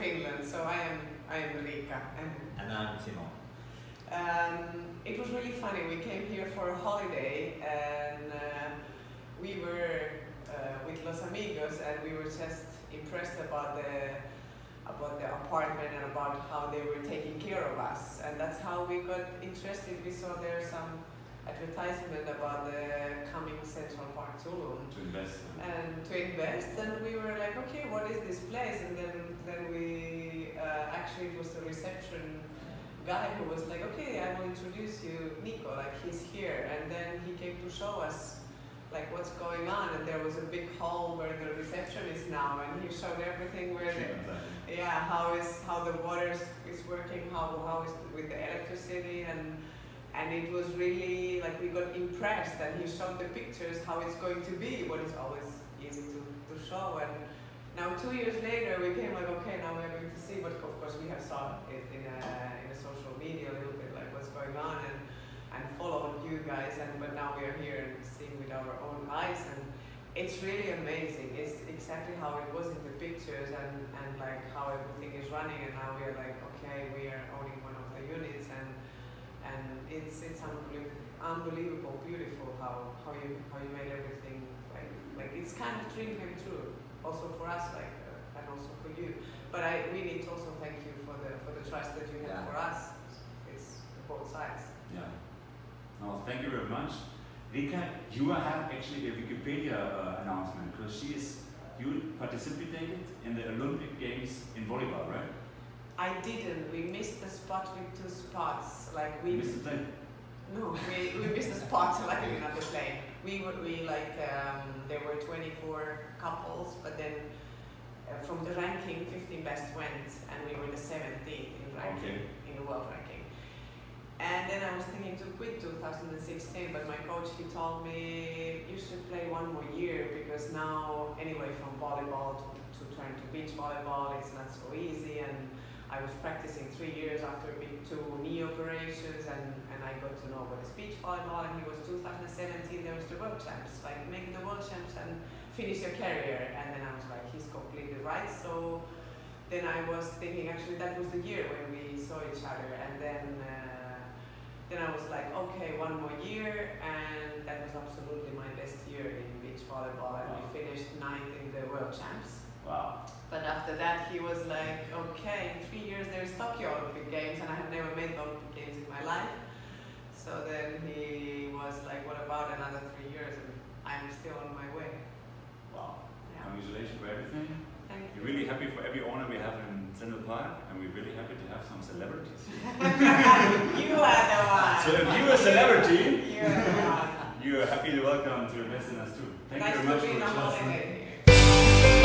Finland, so I am Riikka. And I'm Timo. It was really funny. We came here for a holiday, and we were with Los Amigos, and we were just impressed about the apartment and about how they were taking care of us, and that's how we got interested. We saw there some advertisement about the coming Central Park Tulum To invest. and we were like, okay, what is this place? And then we actually it was the reception guy who was like, okay, I will introduce you Nico, like he's here, and then he came to show us like what's going on, and there was a big hall where the reception is now, and he showed everything where how the water is working, how is with the electricity, and it was really like we got impressed, and he showed the pictures how it's going to be, what is always easy to show. And now 2 years later we came like, okay, now we're going to see, but of course we have saw it in a social media a little bit like what's going on, and followed you guys, but now we are here and seeing with our own eyes, and it's really amazing. It's exactly how it was in the pictures, and like how everything is running, and now we are like, okay, we are owning one of the units, and it's unbelievable, beautiful how you made everything like it's kind of dream came true, also for us, like and also for you. But we need to also thank you for the trust that you have for us. It's both sides. Yeah. No, thank you very much. Riikka, you have actually a Wikipedia announcement, because you participated in the Olympic Games in volleyball, right? I didn't. We missed the spot with 2 spots. Like we missed the plane? No, we missed the spot. Luckily not the plane. There were 24 couples, but then from the ranking, 15 best went, and we were the 17th in ranking, in the world ranking. And then I was thinking to quit 2016, but my coach, he told me, you should play 1 more year, because now, anyway, from volleyball to turn to beach volleyball, it's not so easy. And I was practicing 3 years after 2 knee operations, and I got to know what is beach volleyball. And he was 2017, there was the world champs, like make the world champs and finish your career. And then I was like, he's completely right. So then I was thinking, actually that was the year when we saw each other, and then I was like, okay, 1 more year, and that was absolutely my best year in beach volleyball, and we finished 9th in the world champs. Wow. But after that he was like, okay, in 3 years there's Tokyo Olympic Games, and I have never made the Olympic Games in my life. So then he was like, what about another 3 years? And I'm still on my way. Wow. Yeah. Congratulations for everything. Thank you. We're really happy for every owner we have in Central Park, and we're really happy to have some celebrities here. You are the one. So if you're a celebrity, you're the one. you're happy to welcome to invest in us too. Thank you very much for Nice to be on trusting. holiday here.